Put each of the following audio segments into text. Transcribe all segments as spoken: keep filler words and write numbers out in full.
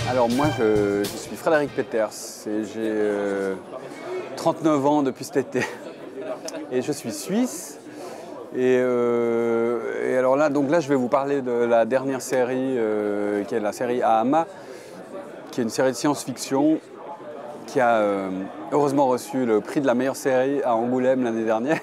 Alors moi, je, je suis Frédéric Peters et j'ai euh, trente-neuf ans depuis cet été. Et je suis suisse. Et, euh, et alors là, donc là, je vais vous parler de la dernière série, euh, qui est la série Ahama, qui est une série de science-fiction qui a euh, heureusement reçu le prix de la meilleure série à Angoulême l'année dernière.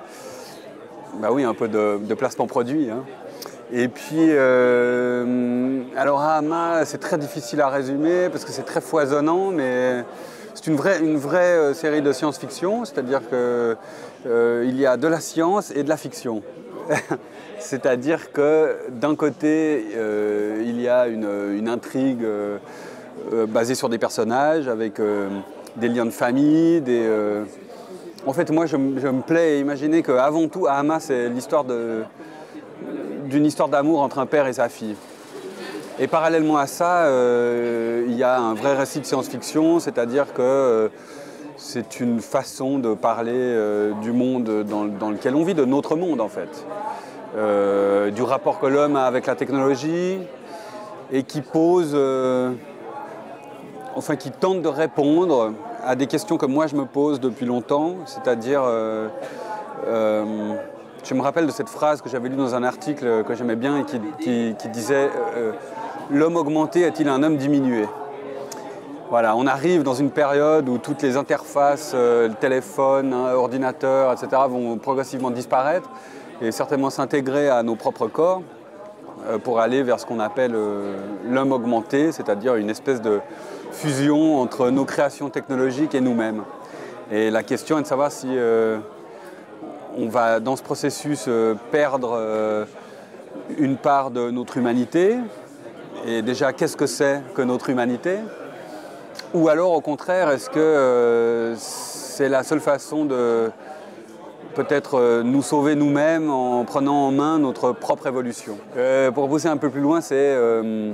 Bah oui, un peu de, de placement produit, hein. Et puis, euh, alors Ahama, c'est très difficile à résumer parce que c'est très foisonnant, mais c'est une vraie, une vraie série de science-fiction, c'est-à-dire qu'il euh, y a de la science et de la fiction. C'est-à-dire que d'un côté, euh, il y a une, une intrigue euh, euh, basée sur des personnages avec euh, des liens de famille, des... Euh... En fait, moi, je, je me plais à imaginer qu'avant tout, Ahama, c'est l'histoire de... d'une histoire d'amour entre un père et sa fille. Et parallèlement à ça, euh, il y a un vrai récit de science-fiction, c'est-à-dire que euh, c'est une façon de parler euh, du monde dans, dans lequel on vit, de notre monde en fait. Euh, du rapport que l'homme a avec la technologie et qui pose, euh, enfin qui tente de répondre à des questions que moi je me pose depuis longtemps, c'est-à-dire... Euh, euh, Je me rappelle de cette phrase que j'avais lue dans un article que j'aimais bien et qui, qui, qui disait euh, « L'homme augmenté est-il un homme diminué ?» Voilà, on arrive dans une période où toutes les interfaces, euh, le téléphone, hein, ordinateur, et cetera vont progressivement disparaître et certainement s'intégrer à nos propres corps euh, pour aller vers ce qu'on appelle euh, l'homme augmenté, c'est-à-dire une espèce de fusion entre nos créations technologiques et nous-mêmes. Et la question est de savoir si... Euh, on va dans ce processus euh, perdre euh, une part de notre humanité. Et déjà, qu'est-ce que c'est que notre humanité? Ou alors, au contraire, est-ce que euh, c'est la seule façon de peut-être euh, nous sauver nous-mêmes en prenant en main notre propre évolution? euh, Pour pousser un peu plus loin, c'est... Euh,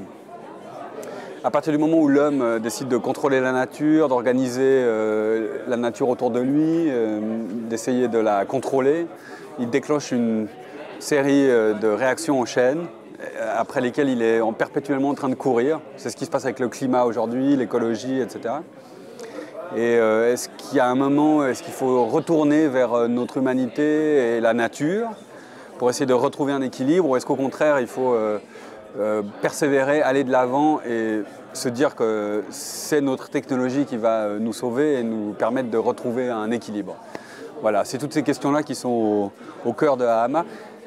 à partir du moment où l'homme décide de contrôler la nature, d'organiser euh, la nature autour de lui, euh, d'essayer de la contrôler, il déclenche une série de réactions en chaîne après lesquelles il est en perpétuellement en train de courir. C'est ce qui se passe avec le climat aujourd'hui, l'écologie, et cetera. Et euh, est-ce qu'il y a un moment, est-ce qu'il faut retourner vers notre humanité et la nature pour essayer de retrouver un équilibre, ou est-ce qu'au contraire il faut... Euh, Euh, persévérer, aller de l'avant et se dire que c'est notre technologie qui va nous sauver et nous permettre de retrouver un équilibre. Voilà, c'est toutes ces questions-là qui sont au, au cœur de Ahama.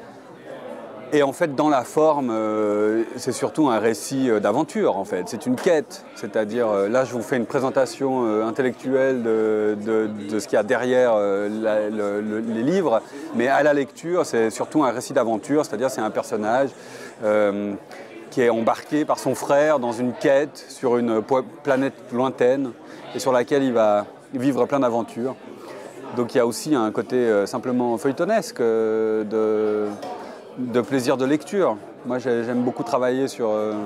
Et en fait, dans la forme, euh, c'est surtout un récit d'aventure, en fait. C'est une quête, c'est-à-dire, euh, là, je vous fais une présentation euh, intellectuelle de, de, de ce qu'il y a derrière euh, la, le, le, les livres, mais à la lecture, c'est surtout un récit d'aventure, c'est-à-dire c'est un personnage euh, qui est embarqué par son frère dans une quête sur une planète lointaine et sur laquelle il va vivre plein d'aventures. Donc il y a aussi un côté euh, simplement feuilletonesque euh, de... de plaisir de lecture. Moi, j'aime beaucoup travailler sur... Euh...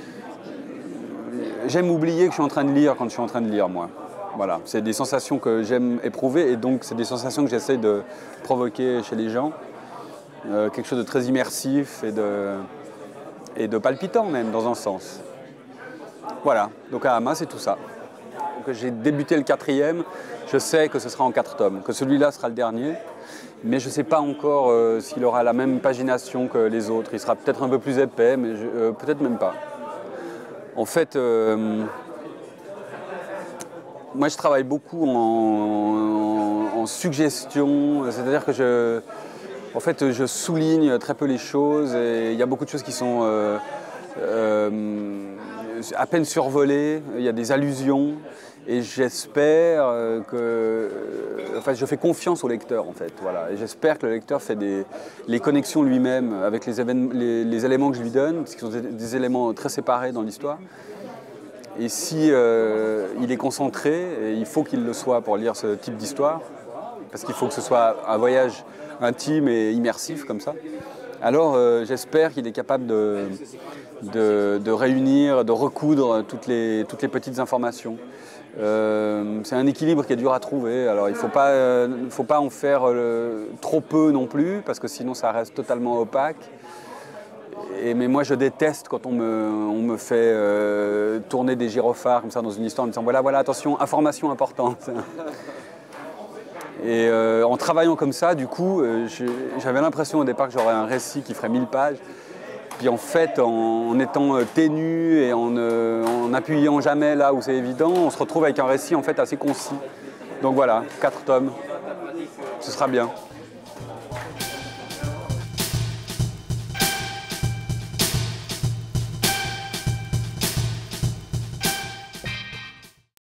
J'aime oublier que je suis en train de lire quand je suis en train de lire, moi. Voilà, c'est des sensations que j'aime éprouver et donc c'est des sensations que j'essaie de provoquer chez les gens. Euh, quelque chose de très immersif et de, et de palpitant même, dans un sens. Voilà, donc Ahama, c'est tout ça. J'ai débuté le quatrième, je sais que ce sera en quatre tomes, que celui-là sera le dernier. Mais je ne sais pas encore euh, s'il aura la même pagination que les autres. Il sera peut-être un peu plus épais, mais euh, peut-être même pas. En fait, euh, moi je travaille beaucoup en, en, en suggestion, c'est-à-dire que je, en fait, je souligne très peu les choses et il y a beaucoup de choses qui sont euh, euh, à peine survolées, il y a des allusions. Et j'espère que... Enfin, je fais confiance au lecteur, en fait. Voilà. Et j'espère que le lecteur fait des, les connexions lui-même avec les, les, les éléments que je lui donne, parce qu'ils sont des, des éléments très séparés dans l'histoire. Et si euh, il est concentré, et il faut qu'il le soit pour lire ce type d'histoire, parce qu'il faut que ce soit un voyage intime et immersif, comme ça, alors euh, j'espère qu'il est capable de, de, de réunir, de recoudre toutes les, toutes les petites informations. Euh, c'est un équilibre qui est dur à trouver, alors il ne faut pas, euh, faut pas en faire euh, trop peu non plus, parce que sinon ça reste totalement opaque. et, mais moi, je déteste quand on me, on me fait euh, tourner des gyrophares comme ça dans une histoire en me disant voilà, voilà, attention, information importante. Et euh, en travaillant comme ça, du coup, euh, j'avais l'impression au départ que j'aurais un récit qui ferait mille pages. Puis en fait, en, en étant ténu et en, euh, en appuyant jamais là où c'est évident, on se retrouve avec un récit en fait assez concis. Donc voilà, quatre tomes, ce sera bien.